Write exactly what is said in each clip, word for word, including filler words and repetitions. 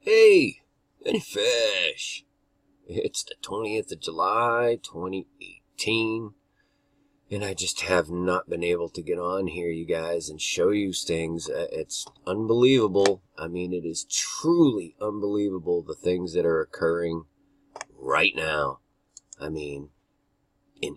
Hey, any fish? It's the twentieth of July, twenty eighteen, and I just have not been able to get on here, you guys, and show you things. It's unbelievable. I mean, it is truly unbelievable, the things that are occurring right now. I mean, in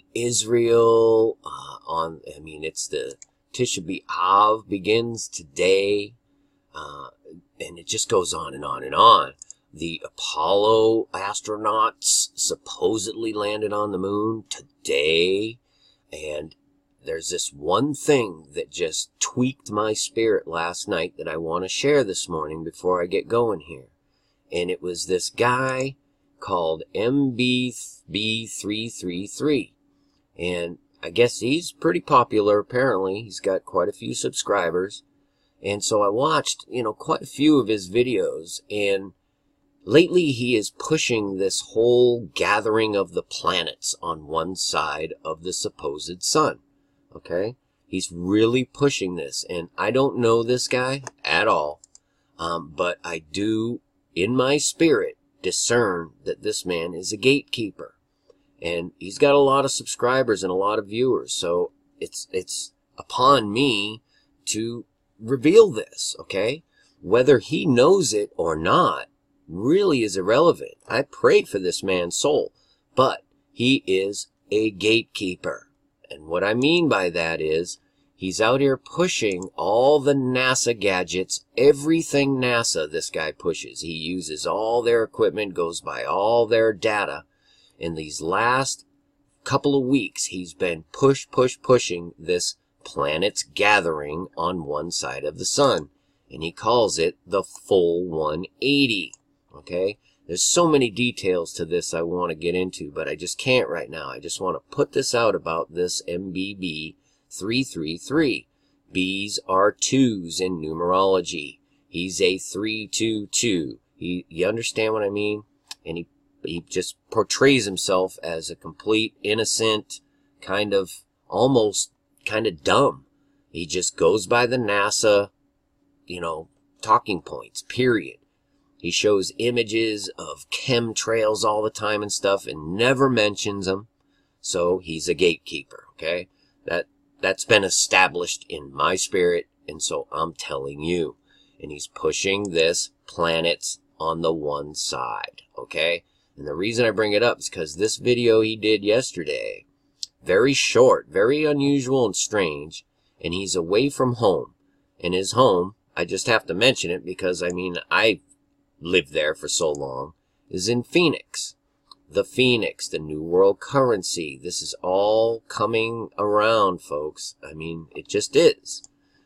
Israel, uh, on, I mean, it's the Tisha B'Av begins today. Uh, and it just goes on and on and on. The Apollo astronauts supposedly landed on the moon today. And there's this one thing that just tweaked my spirit last night that I want to share this morning before I get going here. And it was this guy called M B B three three three. And I guess he's pretty popular, apparently. He's got quite a few subscribers. And so I watched, you know, quite a few of his videos, and lately he is pushing this whole gathering of the planets on one side of the supposed sun, okay? He's really pushing this, and I don't know this guy at all, um, but I do, in my spirit, discern that this man is a gatekeeper. And he's got a lot of subscribers and a lot of viewers, so it's, it's upon me to reveal this, okay? Whether he knows it or not really is irrelevant. I pray for this man's soul, but he is a gatekeeper. And what I mean by that is he's out here pushing all the NASA gadgets, everything NASA this guy pushes. He uses all their equipment, goes by all their data. In these last couple of weeks, he's been push, push, pushing this planets gathering on one side of the sun, and he calls it the full one eighty. Okay, there's so many details to this I want to get into, but I just can't right now. I just want to put this out about this M B B three three three. B's are twos in numerology. He's a three two two. He, you understand what I mean? And he he just portrays himself as a complete innocent, kind of almost kind of dumb. He just goes by the NASA, you know, talking points, period. He shows images of chemtrails all the time and stuff and never mentions them. So he's a gatekeeper, okay? That, that's been established in my spirit, and so I'm telling you. And he's pushing this planets on the one side, okay? And the reason I bring it up is because this video he did yesterday, very short, very unusual and strange, and he's away from home. And his home, I just have to mention it because, I mean, I lived there for so long, is in Phoenix. The Phoenix, the New World currency. This is all coming around, folks. I mean, it just is.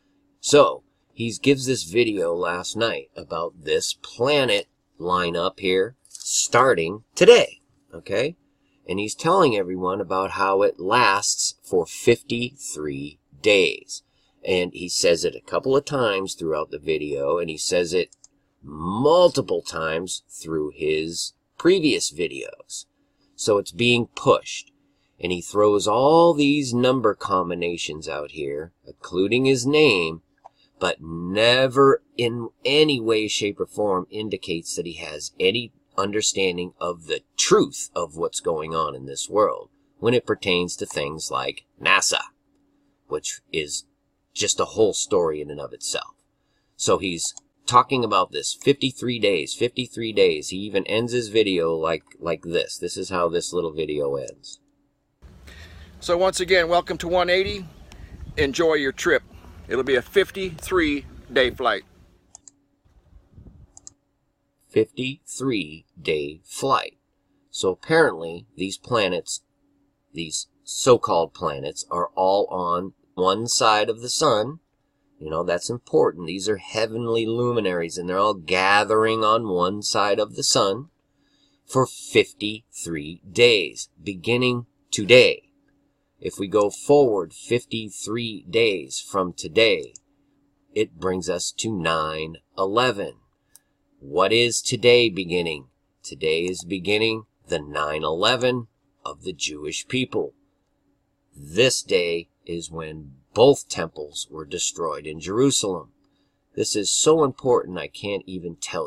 So, he gives this video last night about this planet lineup here starting today, okay? And he's telling everyone about how it lasts for fifty-three days. And he says it a couple of times throughout the video, and he says it multiple times through his previous videos. So it's being pushed. And he throws all these number combinations out here, including his name, but never in any way, shape, or form indicates that he has any understanding of the truth of what's going on in this world when it pertains to things like NASA, which is just a whole story in and of itself. So he's talking about this fifty-three days, fifty-three days. He even ends his video like like this. This is how this little video ends. So once again, welcome to one eighty. Enjoy your trip. It'll be a fifty-three day flight. fifty-three day flight. So apparently these planets, these so-called planets, are all on one side of the sun. You know, that's important. These are heavenly luminaries, and they're all gathering on one side of the sun for fifty-three days, beginning today. If we go forward fifty-three days from today, it brings us to nine eleven. What is today beginning? Today is beginning the nine eleven of the Jewish people. This day is when both temples were destroyed in Jerusalem. This is so important I can't even tell you,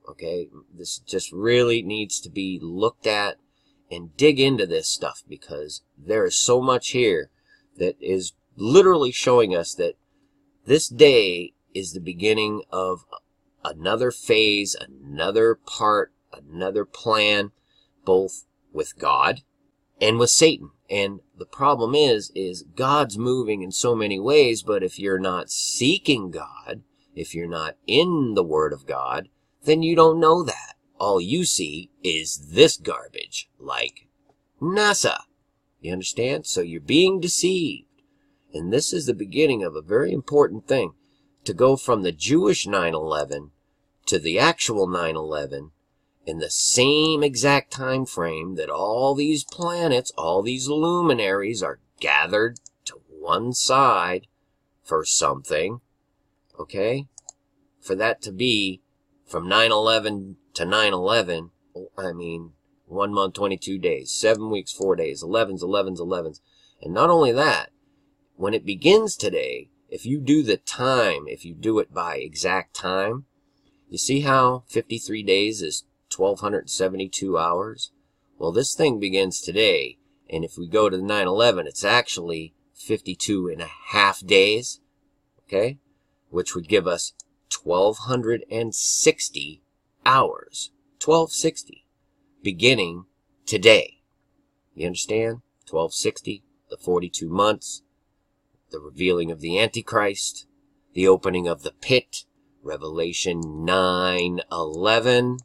Okay, this just really needs to be looked at and dig into this stuff, because there is so much here that is literally showing us that this day is the beginning of another phase, another part, another plan, both with God and with Satan. And the problem is, is God's moving in so many ways, but if you're not seeking God, if you're not in the Word of God, then you don't know that. All you see is this garbage, like NASA. You understand? So you're being deceived. And this is the beginning of a very important thing. To go from the Jewish nine eleven to the actual nine eleven in the same exact time frame that all these planets, all these luminaries are gathered to one side for something, okay? For that to be from nine eleven to nine eleven, I mean, one month, twenty-two days, seven weeks, four days, elevens, elevens, elevens. And not only that, when it begins today, if you do the time, if you do it by exact time, you see how fifty-three days is twelve seventy-two hours? Well, this thing begins today, and if we go to the nine eleven, it's actually fifty-two and a half days, okay? Which would give us twelve sixty hours. twelve sixty, beginning today. You understand? twelve sixty, the forty-two months, the revealing of the Antichrist, the opening of the pit, Revelation nine eleven,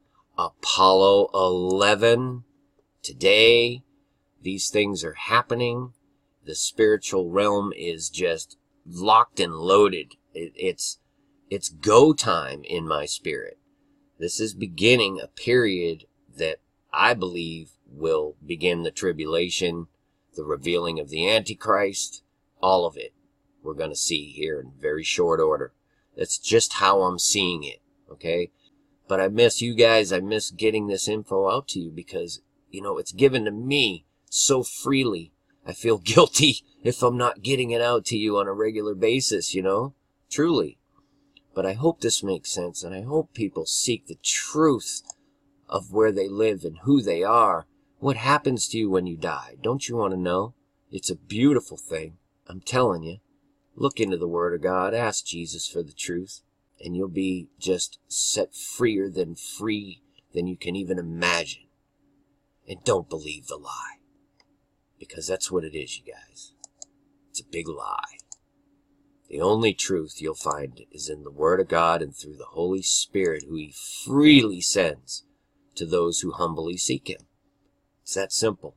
Apollo eleven. Today, these things are happening. The spiritual realm is just locked and loaded. It, it's, it's go time in my spirit. This is beginning a period that I believe will begin the tribulation, the revealing of the Antichrist, all of it. We're going to see here in very short order. That's just how I'm seeing it, okay? But I miss you guys. I miss getting this info out to you because, you know, it's given to me so freely. I feel guilty if I'm not getting it out to you on a regular basis, you know? Truly. But I hope this makes sense, and I hope people seek the truth of where they live and who they are. What happens to you when you die? Don't you want to know? It's a beautiful thing. I'm telling you. Look into the Word of God. Ask Jesus for the truth. And you'll be just set freer than free than you can even imagine. And don't believe the lie. Because that's what it is, you guys. It's a big lie. The only truth you'll find is in the Word of God and through the Holy Spirit, who He freely sends to those who humbly seek Him. It's that simple.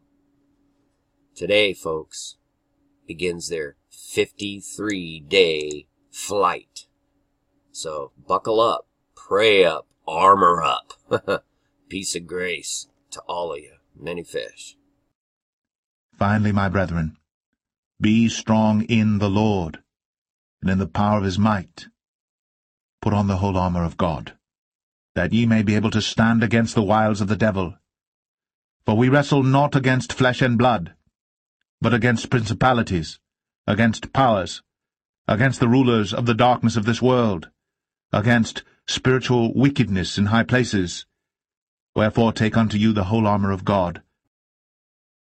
Today, folks, begins their fifty-three day flight. So buckle up, pray up, armor up. Peace and grace to all of you. Many fish. Finally, my brethren, be strong in the Lord, and in the power of his might. Put on the whole armor of God, that ye may be able to stand against the wiles of the devil. For we wrestle not against flesh and blood, but against principalities, against powers, against the rulers of the darkness of this world, against spiritual wickedness in high places. Wherefore take unto you the whole armor of God,